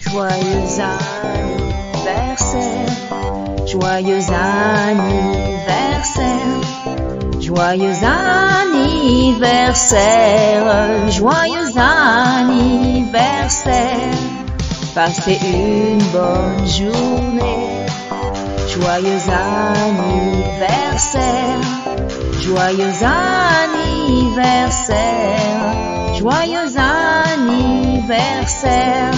Joyeux anniversaire, joyeux anniversaire, joyeux anniversaire, joyeux anniversaire. Passez une bonne journée. Joyeux anniversaire, joyeux anniversaire, joyeux anniversaire.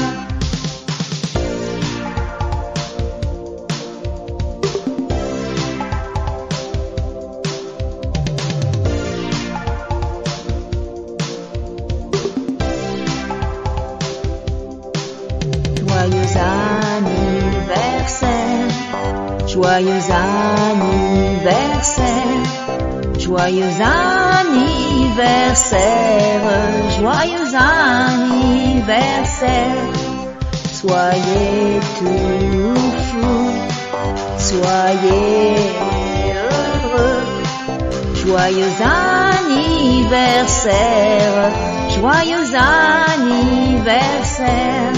Joyeux anniversaire, joyeux anniversaire, joyeux anniversaire, joyeux anniversaire. Soyez tout fous, soyez heureux. Joyeux anniversaire, joyeux anniversaire.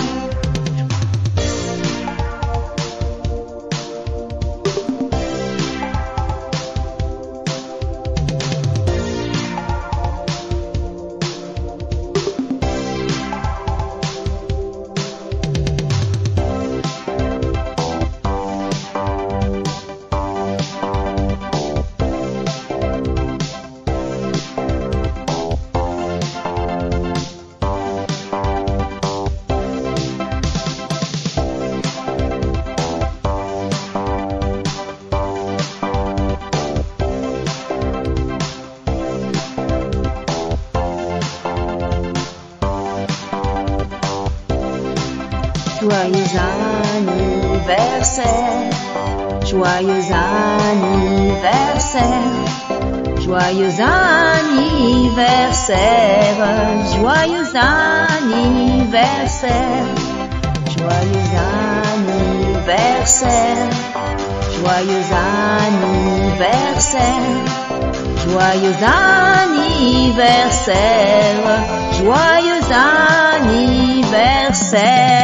Joyeux anniversaire, joyeux anniversaire, joyeux anniversaire, joyeux anniversaire, joyeux anniversaire, joyeux anniversaire, joyeux anniversaire, joyeux anniversaire.